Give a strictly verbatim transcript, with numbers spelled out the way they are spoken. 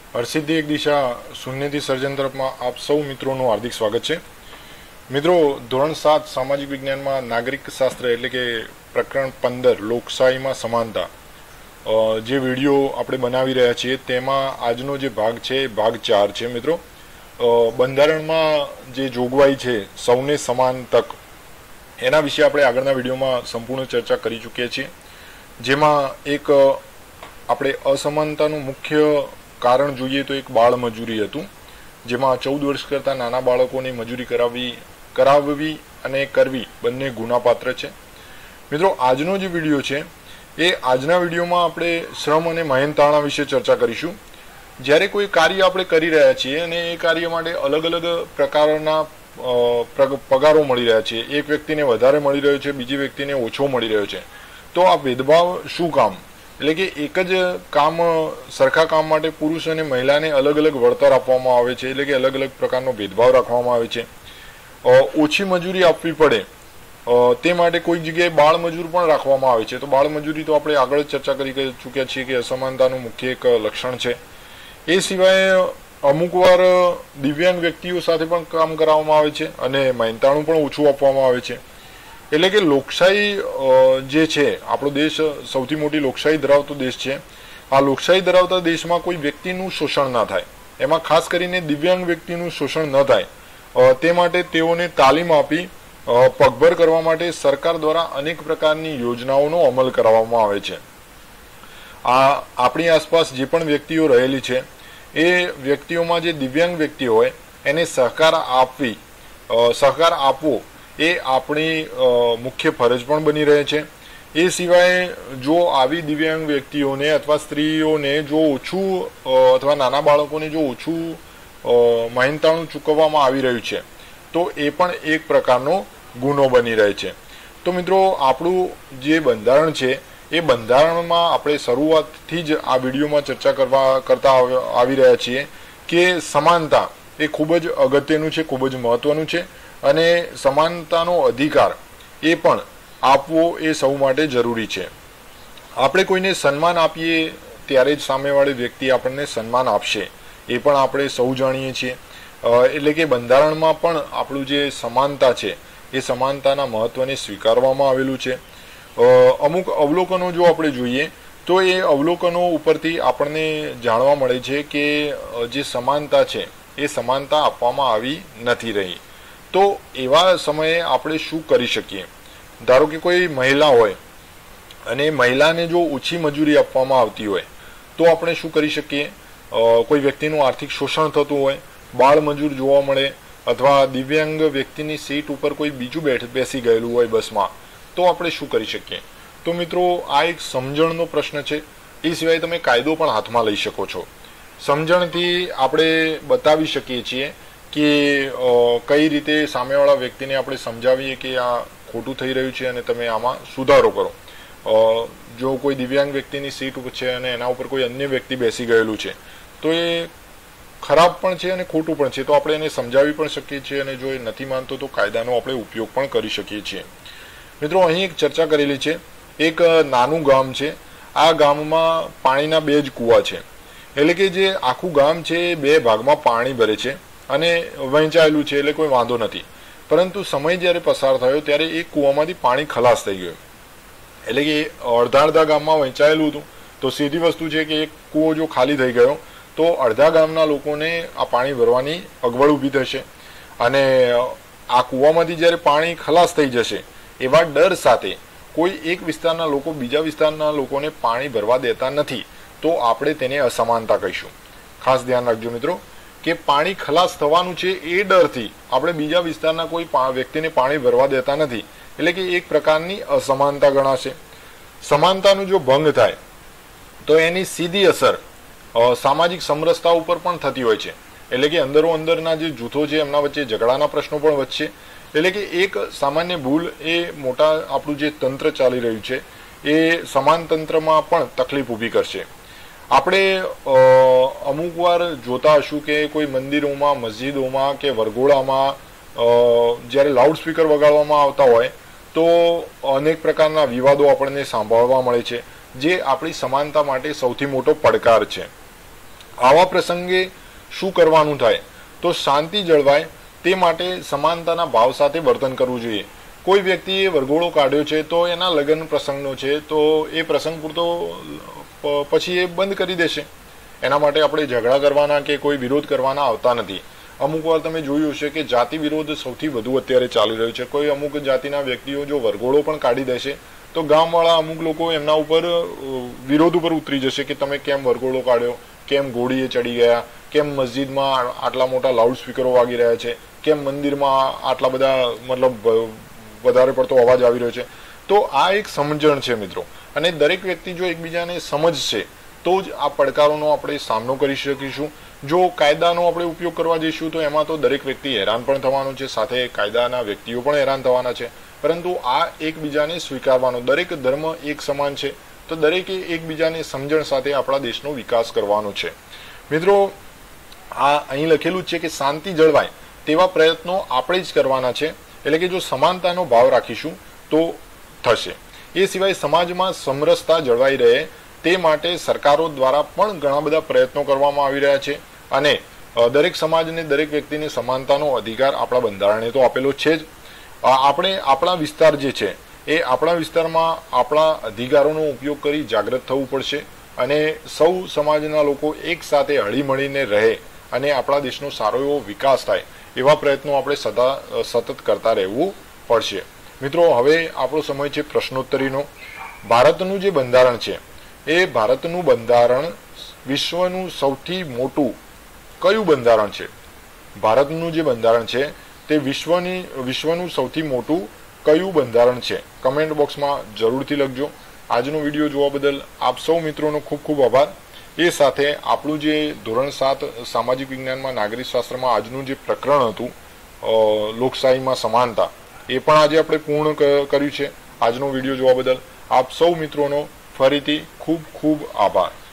હરસિદ્ધિ એક દિશા શૂન્યથી સર્જન તરફમાં આપ સૌ મિત્રોનું હાર્દિક સ્વાગત છે। મિત્રો, ધોરણ સાત સામાજિક વિજ્ઞાનમાં નાગરિક શાસ્ત્ર એટલે કે પ્રકરણ પંદર લોકશાહીમાં સમાનતા જે વિડીયો આપણે બનાવી રહ્યા છીએ તેમાં આજનો જે ભાગ છે ભાગ ચાર છે। મિત્રો, બંધારણમાં જે જોગવાઈ છે સૌને સમાન તક એના વિશે આપણે આગળના વિડીયોમાં સંપૂર્ણ ચર્ચા કરી ચૂક્યા છીએ, જેમાં એક આપણે અસમાનતાનું મુખ્ય કારણ જોઈએ તો એક બાળ મજૂરી હતું, જેમાં ચૌદ વર્ષ કરતાં નાના બાળકોને મજૂરી કરાવવી કરાવવી અને કરવી બંને ગુનાપાત્ર છે। મિત્રો, આજનો જે વિડીયો છે એ આજના વિડીયોમાં આપણે શ્રમ અને મહેનતાણા વિશે ચર્ચા કરીશું। જ્યારે કોઈ કાર્ય આપણે કરી રહ્યા છીએ અને એ કાર્ય માટે અલગ અલગ પ્રકારના પગારો મળી રહ્યા છે, એક વ્યક્તિને વધારે મળી રહ્યો છે, બીજી વ્યક્તિને ઓછો મળી રહ્યો છે, તો આ ભેદભાવ શું કામ? એટલે કે એક જ કામ સરખા કામ માટે પુરુષ અને મહિલાને અલગ અલગ વળતર આપવામાં આવે છે, એટલે કે અલગ અલગ પ્રકારનો ભેદભાવ રાખવામાં આવે છે। ઓછી મજૂરી આપવી પડે તે માટે કોઈક જગ્યાએ બાળ મજૂર પણ રાખવામાં આવે છે, તો બાળ મજૂરી તો આપણે આગળ ચર્ચા કરી ચૂક્યા છીએ કે અસમાનતાનું મુખ્ય એક લક્ષણ છે। એ સિવાય અમુક વાર દિવ્યાંગ વ્યક્તિઓ સાથે પણ કામ કરાવવામાં આવે છે અને મહેનતાણું પણ ઓછું આપવામાં આવે છે। એટલે કે લોકશાહી જે છે, આપણો દેશ સૌથી મોટી લોકશાહી ધરાવતો દેશ છે। આ લોકશાહી ધરાવતા દેશમાં કોઈ વ્યક્તિનું શોષણ ના થાય, એમાં ખાસ કરીને દિવ્યાંગ વ્યક્તિનું શોષણ ન થાય તે માટે તેઓને તાલીમ આપી પગભર કરવા માટે સરકાર દ્વારા અનેક પ્રકારની યોજનાઓનો અમલ કરાવવામાં આવે છે। આ આપણી આસપાસ જે પણ વ્યક્તિઓ રહેલી છે એ વ્યક્તિઓમાં જે દિવ્યાંગ વ્યક્તિઓ હોય એને સહકાર આપવી સહકાર આપવો એ આપણી મુખ્ય ફરજ પણ બની રહે છે। એ સિવાય જો આવી દિવ્યાંગ વ્યક્તિઓને અથવા સ્ત્રીઓને જો ઓછું અથવા નાના બાળકોને જો ઓછું મહેનતાણું ચૂકવવામાં આવી રહ્યું છે તો એ પણ એક પ્રકારનો ગુનો બની રહે છે। તો મિત્રો, આપણું જે બંધારણ છે એ બંધારણમાં આપણે શરૂઆતથી જ આ વિડીયોમાં ચર્ચા કરવા કરતા આવી રહ્યા છીએ કે સમાનતા એ ખૂબ જ અગત્યનું છે, ખૂબ જ મહત્વનું છે અને સમાનતાનો અધિકાર એ પણ આપવો એ સૌ માટે જરૂરી છે। આપણે કોઈને સન્માન આપીએ ત્યારે જ સામેવાળી વ્યક્તિ આપણને સન્માન આપશે, એ પણ આપણે સૌ જાણીએ છીએ। એટલે કે બંધારણમાં પણ આપણું જે સમાનતા છે એ સમાનતાના મહત્વને સ્વીકારવામાં આવેલું છે। અમુક અવલોકનો જો આપણે જોઈએ તો એ અવલોકનો ઉપરથી આપણને જાણવા મળે છે કે જે સમાનતા છે એ સમાનતા આપવામાં આવી નથી રહી। તો એવા સમયે આપણે શું કરી શકીએ? ધારો કે કોઈ મહિલા હોય અને મહિલાને જો ઓછી મજૂરી આપવામાં આવતી હોય તો આપણે શું કરી શકીએ? કોઈ વ્યક્તિનું આર્થિક શોષણ થતું હોય, બાળ મજૂર જોવા મળે, અથવા દિવ્યાંગ વ્યક્તિની સીટ ઉપર કોઈ બીજું બેઠ બેસી ગયેલું હોય બસમાં, તો આપણે શું કરી શકીએ? તો મિત્રો, આ એક સમજણનો પ્રશ્ન છે। એ સિવાય તમે કાયદો પણ હાથમાં લઈ શકો છો। સમજણથી આપણે બતાવી શકીએ છીએ કે કઈ રીતે સામેવાળા વ્યક્તિને આપણે સમજાવીએ કે આ ખોટું થઈ રહ્યું છે અને તમે આમાં સુધારો કરો। જો કોઈ દિવ્યાંગ વ્યક્તિની સીટ ઉપર છે અને એના ઉપર કોઈ અન્ય વ્યક્તિ બેસી ગયેલું છે તો એ ખરાબ પણ છે અને ખોટું પણ છે, તો આપણે એને સમજાવી પણ શકીએ છીએ અને જો એ નથી માનતો તો કાયદાનો આપણે ઉપયોગ પણ કરી શકીએ છીએ। મિત્રો, અહીં એક ચર્ચા કરેલી છે, એક નાનું ગામ છે, આ ગામમાં પાણીના બે જ કૂવા છે, એટલે કે જે આખું ગામ છે એ બે ભાગમાં પાણી ભરે છે અને વહેંચાયેલું છે, એટલે કોઈ વાંધો નથી। પરંતુ સમય જ્યારે પસાર થયો ત્યારે એક કૂવામાંથી પાણી ખલાસ થઈ ગયું, એટલે કે અડધા અડધા ગામમાં વહેંચાયેલું હતું, તો સીધી વસ્તુ છે કે એક કૂવો જો ખાલી થઈ ગયો તો અડધા ગામના લોકોને આ પાણી ભરવાની અગવડ ઊભી થશે અને આ કૂવામાંથી જ્યારે પાણી ખલાસ થઈ જશે એવા ડર સાથે કોઈ એક વિસ્તારના લોકો બીજા વિસ્તારના લોકોને પાણી ભરવા દેતા નથી, તો આપણે તેને અસમાનતા કહીશું। ખાસ ધ્યાન રાખજો મિત્રો કે પાણી ખલાસ થવાનું છે એ ડરથી આપણે બીજા વિસ્તારના કોઈ વ્યક્તિને પાણી ભરવા દેતા નથી, એટલે કે એક પ્રકારની અસમાનતા ગણાશે। સમાનતાનું જો ભંગ થાય તો એની સીધી અસર સામાજિક સમરસતા ઉપર પણ થતી હોય છે, એટલે કે અંદરો અંદરના જે જૂથો છે એમના વચ્ચે ઝઘડાના પ્રશ્નો પણ વધશે। એટલે કે એક સામાન્ય ભૂલ એ મોટા આપણું જે તંત્ર ચાલી રહ્યું છે એ સમાન તંત્રમાં પણ તકલીફ ઊભી કરશે। આપણે અમુક વાર જોતા હશું કે કોઈ મંદિરોમાં, મસ્જિદોમાં કે વરઘોડામાં જ્યારે લાઉડસ્પીકર વગાડવામાં આવતા હોય તો અનેક પ્રકારના વિવાદો આપણને સાંભળવા મળે છે, જે આપણી સમાનતા માટે સૌથી મોટો પડકાર છે। આવા પ્રસંગે શું કરવાનું થાય? તો શાંતિ જળવાય તે માટે સમાનતાના ભાવ સાથે વર્તન કરવું જોઈએ. કોઈ વ્યક્તિએ વરઘોડો કાઢ્યો છે તો એના લગ્ન પ્રસંગનો છે તો એ પ્રસંગ પૂરતો પછી એ બંધ કરી દેશે. એના માટે આપણે ઝઘડા કરવાના કે કોઈ વિરોધ કરવાના આવતા નથી. અમુક વાર તમે જોયું હશે કે જાતિ વિરોધ સૌથી વધુ અત્યારે ચાલી રહ્યો છે. કોઈ અમુક જાતિના વ્યક્તિઓ જો વરઘોડો પણ કાઢી દેશે તો ગામવાળા અમુક લોકો એમના ઉપર વિરોધ ઉપર ઉતરી જશે કે તમે કેમ વરઘોડો કાઢ્યો, કેમ ઘોડીએ ચડી ગયા, કેમ મસ્જિદમાં આટલા મોટા લાઉડ સ્પીકરો વાગી રહ્યા છે, કેમ મંદિરમાં આટલા બધા મતલબ વધારે પડતો અવાજ આવી રહ્યો છે. તો આ એક સમજણ છે મિત્રો, અને દરેક વ્યક્તિ જો એકબીજાને સમજશે તો જ આ પડકારોનો આપણે સામનો કરી શકીશું. જો કાયદાનો આપણે ઉપયોગ કરવા જઈશું તો એમાં તો દરેક વ્યક્તિ હેરાન પણ થવાનું છે, સાથે કાયદાના વ્યક્તિઓ પણ હેરાન થવાના છે. પરંતુ આ એકબીજાને સ્વીકારવાનો, દરેક ધર્મ એક સમાન છે તો દરેકે એકબીજાને સમજણ સાથે આપણા દેશનો વિકાસ કરવાનો છે. મિત્રો આ અહીં લખેલું છે કે શાંતિ જળવાય તેવા પ્રયત્નો આપણે જ કરવાના છે. એટલે કે જો સમાનતાનો ભાવ રાખીશું તો થશે. એ સિવાય સમાજમાં સમરસતા જળવાઈ રહે તે માટે સરકારો દ્વારા પણ ઘણા બધા પ્રયત્નો કરવામાં આવી રહ્યા છે, અને દરેક સમાજને, દરેક વ્યક્તિને સમાનતાનો અધિકાર આપણા બંધારણે તો આપેલો છે જ. આપણે આપણા વિસ્તાર જે છે એ આપણા વિસ્તારમાં આપણા અધિકારોનો ઉપયોગ કરી જાગૃત થવું પડશે, અને સૌ સમાજના લોકો એક સાથે હળીમળીને રહે અને આપણા દેશનો સારો એવો વિકાસ થાય એવા પ્રયત્નો આપણે સદા સતત કરતા રહેવું પડશે. મિત્રો હવે આપણો સમય છે પ્રશ્નોત્તરીનો. ભારતનું જે બંધારણ છે એ ભારતનું બંધારણ વિશ્વનું સૌથી મોટું કયું બંધારણ છે? ભારતનું જે બંધારણ છે તે વિશ્વની વિશ્વનું સૌથી મોટું કયું બંધારણ છે? કમેન્ટ બોક્સમાં જરૂરથી લખજો. આજનો વિડીયો જોવા બદલ આપ સૌ મિત્રોનો ખૂબ ખૂબ આભાર. એ સાથે આપણું જે ધોરણ સાત સામાજિક વિજ્ઞાનમાં નાગરિક શાસ્ત્રમાં આજનું જે પ્રકરણ હતું લોકશાહીમાં સમાનતા, એ પણ આજે આપણે પૂર્ણ કર્યું છે. આજનો વિડીયો જોવા બદલ આપ સૌ મિત્રોનો ફરીથી ખૂબ ખૂબ આભાર.